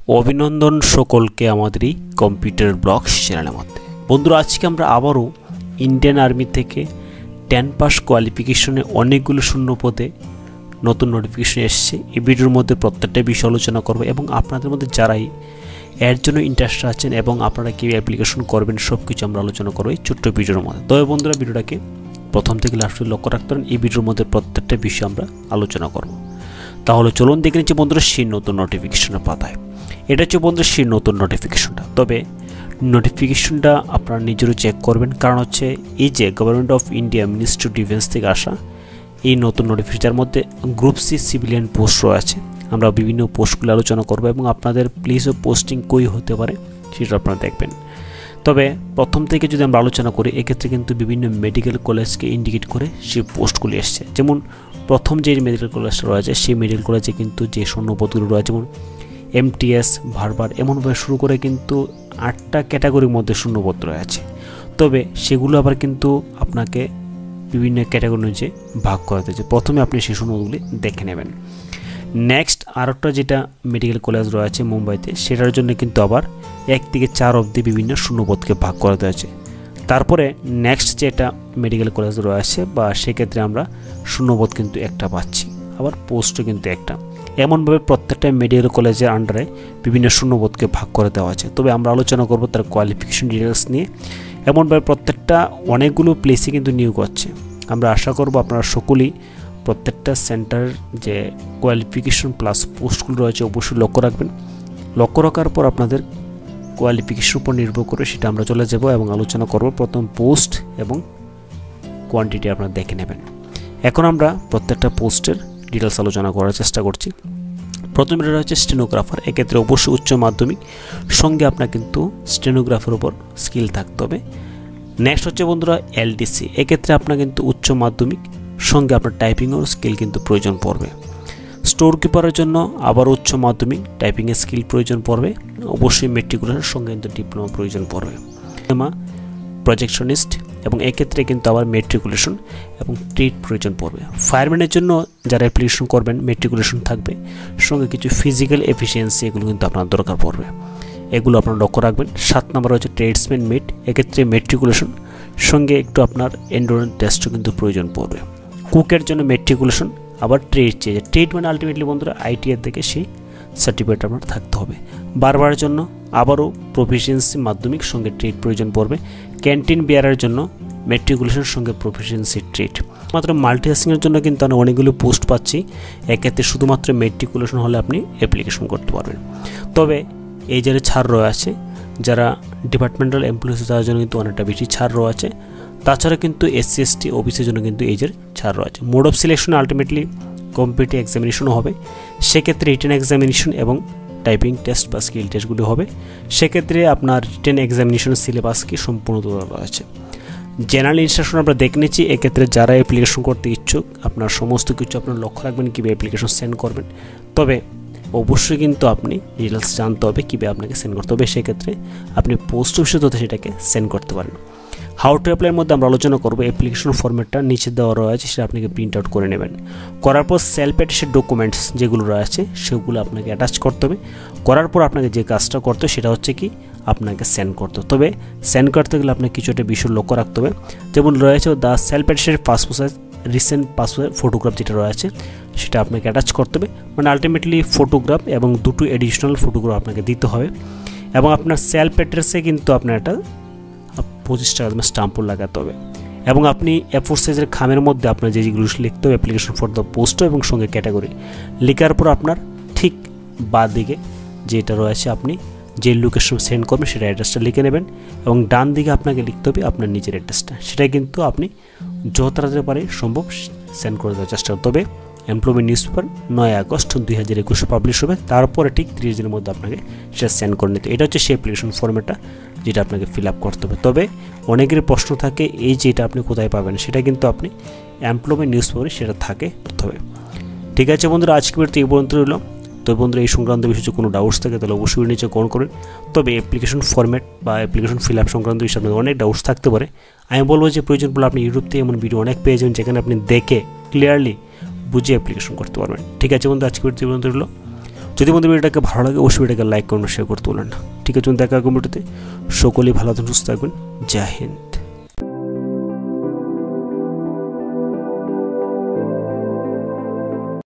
অভিনন্দন সকলকে আমাদের এই কম্পিউটার ব্লগস চ্যানেলের মধ্যে। বন্ধুরা, আজকে আমরা আবারও ইন্ডিয়ান আর্মি থেকে 10 পাস কোয়ালিফিকেশনে অনেকগুলো শূন্য পদে নতুন নোটিফিকেশন এসেছে। এই ভিডিওর মধ্যে প্রত্যেকটা বিষয় আলোচনা করব এবং আপনাদের মধ্যে যারাই এর জন্য ইন্টারেস্ট আছেন এবং আপনারা কীভাবে অ্যাপ্লিকেশন করবেন সব কিছু আমরা আলোচনা করব এই ছোট্ট ভিডিওর মধ্যে। তবে বন্ধুরা, ভিডিওটাকে প্রথম থেকে লাস্ট লক্ষ্য রাখতে পারেন। এই ভিডিওর মধ্যে প্রত্যেকটা বিষয় আমরা আলোচনা করব। তাহলে চলুন দেখে নিচ্ছি বন্ধুরা সেই নতুন নোটিফিকেশনের পাতায়। এটা হচ্ছে বন্ধুরা সেই নতুন নোটিফিকেশনটা। তবে নোটিফিকেশনটা আপনারা নিজেরও চেক করবেন, কারণ হচ্ছে এই যে government of India ministry of defence থেকে আসা এই নতুন নোটিফিকেশনের মধ্যে গ্রুপ সি সিভিলিয়ান পোস্ট রয়েছে। আমরা বিভিন্ন পোস্টগুলো আলোচনা করব এবং আপনাদের প্লেস অফ পোস্টিং কই হতে পারে সেটা আপনারা দেখবেন। তবে প্রথম থেকে যদি আমরা আলোচনা করি, এক্ষেত্রে কিন্তু বিভিন্ন মেডিকেল কলেজকে ইন্ডিকেট করে সেই পোস্টগুলি এসছে। যেমন প্রথম যে মেডিকেল কলেজটা রয়েছে সেই মেডিকেল কলেজে কিন্তু যে শূন্যপদগুলো রয়েছে, যেমন এমটিএস, ভারবার, এমনভাবে শুরু করে কিন্তু 8টা ক্যাটাগরির মধ্যে শূন্যপদ রয়েছে। তবে সেগুলো আবার কিন্তু আপনাকে বিভিন্ন ক্যাটাগরি অনুযায়ী ভাগ করা হয়েছে। প্রথমে আপনি সেই শূন্যপদগুলি দেখে নেবেন। নেক্সট আরেকটা যেটা মেডিকেল কলেজ রয়েছে মুম্বাইতে, সেটার জন্য কিন্তু আবার 1 থেকে 4 অবধি বিভিন্ন শূন্যপদকে ভাগ করা হয়েছে। তারপরে নেক্সট যেটা মেডিকেল কলেজ রয়েছে বা সেক্ষেত্রে আমরা শূন্যপদ কিন্তু একটা পাচ্ছি, আবার পোস্টও কিন্তু একটা। এমনভাবে প্রত্যেকটা মেডিকেল কলেজের আন্ডারে বিভিন্ন শূন্যপদকে ভাগ করে দেওয়া আছে। তবে আমরা আলোচনা করব তার কোয়ালিফিকেশন ডিটেলস নিয়ে। এমনভাবে প্রত্যেকটা অনেকগুলো প্লেসে কিন্তু নিয়োগ হচ্ছে। আমরা আশা করব আপনারা সকলেই প্রত্যেকটা সেন্টার যে কোয়ালিফিকেশন প্লাস পোস্টগুলো রয়েছে অবশ্যই লক্ষ্য রাখবেন। লক্ষ্য রাখার পর আপনাদের কোয়ালিফিকেশন উপর নির্ভর করে সেটা আমরা চলে যাব এবং আলোচনা করব। প্রথম পোস্ট এবং কোয়ান্টিটি আপনারা দেখে নেবেন। এখন আমরা প্রত্যেকটা পোস্টের ডিটেলস আলোচনা করার চেষ্টা করছি। প্রথম এটা হচ্ছে স্টেনোগ্রাফার। এক্ষেত্রে অবশ্যই উচ্চ মাধ্যমিক সঙ্গে আপনার কিন্তু স্টেনোগ্রাফার উপর স্কিল থাকতে হবে। নেক্সট হচ্ছে বন্ধুরা এলডিসি। এক্ষেত্রে আপনার কিন্তু উচ্চ মাধ্যমিক সঙ্গে আপনার টাইপিংয়ের স্কিল কিন্তু প্রয়োজন পড়বে। স্টোর কিপারের জন্য আবার উচ্চ মাধ্যমিক টাইপিংয়ের স্কিল প্রয়োজন পড়বে। অবশ্যই মেট্রিকুলেশনের সঙ্গে কিন্তু ডিপ্লোমা প্রয়োজন পড়বে। প্রজেকশনিস্ট এবং এক্ষেত্রে কিন্তু আবার মেট্রিকুলেশন এবং ট্রেড প্রয়োজন পড়বে। ফায়ারম্যানের জন্য যারা অ্যাপ্লিকেশন করবেন মেট্রিকুলেশন থাকবে, সঙ্গে কিছু ফিজিক্যাল এফিসিয়েন্সি এগুলো কিন্তু আপনার দরকার পড়বে। এগুলো আপনারা লক্ষ্য রাখবেন। 7 নম্বর হচ্ছে ট্রেডসম্যান মেট। এক্ষেত্রে মেট্রিকুলেশন সঙ্গে একটু আপনার এন্ডুরেন্স টেস্টও কিন্তু প্রয়োজন পড়বে। কুকের জন্য মেট্রিকুলেশন, আবার ট্রেড চেয়ে ট্রেড মানে আলটিমেটলি বন্ধুরা আইটিআই থেকে সেই সার্টিফিকেট আপনার থাকতে হবে। বারবারের জন্য আবারও প্রফিসিয়েন্সি মাধ্যমিক সঙ্গে ট্রেড প্রয়োজন পড়বে। ক্যান্টিন বিয়ারের জন্য মেট্রিকুলেশন সঙ্গে প্রফিসিয়েন্সি ট্রেড। মাত্র মাল্টিটাস্কিংয়ের জন্য কিন্তু আমি অনেকগুলো পোস্ট পাচ্ছি। এক্ষেত্রে শুধুমাত্র মেট্রিকুলেশন হলে আপনি অ্যাপ্লিকেশন করতে পারবেন। তবে এই যে ছাড় রয়েছে, যারা ডিপার্টমেন্টাল এমপ্লয়িজ তাদের জন্য কিন্তু অনেকটা বেশি ছাড় রয়েছে। তাছাড়া কিন্তু এসসি এসটি ওবিসির জন্য কিন্তু এই যে ছাড় রয়েছে। Mode of selection ultimately competitive এক্সামিনেশনও হবে। সেক্ষেত্রে রিটেন এক্সামিনেশন এবং টাইপিং টেস্ট বা স্কিল টেস্টগুলি হবে। সেক্ষেত্রে আপনার রিটেন এক্সামিনেশনের সিলেবাস কি সম্পূর্ণ দেওয়া রয়েছে। জেনারেল ইনস্ট্রাকশন আমরা দেখে নিচ্ছি। এক্ষেত্রে যারা অ্যাপ্লিকেশন করতে ইচ্ছুক আপনার সমস্ত কিছু আপনার লক্ষ্য রাখবেন কীভাবে অ্যাপ্লিকেশন সেন্ড করবেন। তবে অবশ্যই কিন্তু আপনি ডিটেলস জানতে হবে কীভাবে আপনাকে সেন্ড করতে হবে। সেক্ষেত্রে আপনি পোস্ট অফিসে তথা সেটাকে সেন্ড করতে পারেন। হাউ টু অ্যাপ্লাইয়ের মধ্যে আমরা আলোচনা করবো। অ্যাপ্লিকেশন ফরম্যাটটা নিচে দেওয়া রয়েছে, সেটা আপনাকে প্রিন্ট আউট করে নেবেন। করার পর সেলফ অ্যাটেস্টেড ডকুমেন্টস যেগুলো রয়েছে সেগুলো আপনাকে অ্যাটাচ করতে হবে। করার পর আপনাকে যে কাজটা করতে হবে সেটা হচ্ছে কি আপনাকে সেন্ড করতে হবে। তবে সেন্ড করতে গেলে আপনাকে কিছু একটা বিষয় লক্ষ্য রাখতে হবে। যেমন রয়েছে the self attested passport size recent passport photograph যেটা রয়েছে সেটা আপনাকে অ্যাটাচ করতে হবে। মানে আলটিমেটলি ফটোগ্রাফ এবং 2টো এডিশনাল ফটোগ্রাফ আপনাকে দিতে হবে। এবং আপনার সেলফ অ্যাড্রেসে কিন্তু আপনার একটা 25 টাকা স্টাম্পও লাগাতে হবে। এবং আপনি A4 সাইজের খামের মধ্যে আপনার যেগুলো লিখতে হবে অ্যাপ্লিকেশন ফর দ্য পোস্ট এবং সঙ্গে ক্যাটাগরি লেখার পর আপনার ঠিক বাঁ দিকে যেটা রয়েছে আপনি যে লোকেশন সেন্ড করবেন সেটা অ্যাড্রেসটা লিখে নেবেন এবং ডান দিকে আপনাকে লিখতে হবে আপনার নিজের অ্যাড্রেসটা। সেটাই কিন্তু আপনি যত তাড়াতাড়ি পারে সম্ভব সেন্ড করে দেওয়ার চেষ্টা করতে হবে। Employment news paper 9 August 2021 publish হবে। তারপরে ঠিক 30 দিনের মধ্যে আপনাকে সেটা সেন্ড করে নিতে। এটা হচ্ছে সেই অ্যাপ্লিকেশন ফর্মেটটা যেটা আপনাকে ফিল আপ করতে হবে। তবে অনেকের প্রশ্ন থাকে এই যে এটা আপনি কোথায় পাবেন, সেটা কিন্তু আপনি এমপ্লয়মেন্ট নিউজ পেপারে সেটা থাকে করতে হবে। ঠিক আছে বন্ধুরা, আজকে ভিডিওতে এই পর্যন্ত রইল। তো বন্ধুরা, এই সংক্রান্ত বিষয়ে কোনো ডাউটস থাকে তাহলে অবশ্যই নিচে কমেন্ট করুন। তবে অ্যাপ্লিকেশন ফরম্যাট বা অ্যাপ্লিকেশন ফিল আপ সংক্রান্ত বিষয়ে আপনাদের অনেক ডাউটস থাকতে পারে। আমি বলবো যে প্রয়োজন পড়লে আপনি ইউটিউব থেকে এমন ভিডিও অনেক পেয়ে যাবেন যেখানে আপনি দেখে ক্লিয়ারলি বুঝে অ্যাপ্লিকেশন করতে পারবেন। ঠিক আছে বন্ধু, আজকে ভিডিওতে এই পর্যন্ত রইল। যদি বন্ধু ভিডিওটাকে ভালো লাগে অবশ্যই ভিডিওটাকে লাইক করুন, শেয়ার করতে ভুলবেন না। ঠিক আছে, দেখা হবে ভিডিওতে। সকলেই ভালো থাকুন, সুস্থ থাকবেন। জয় হিন্দ।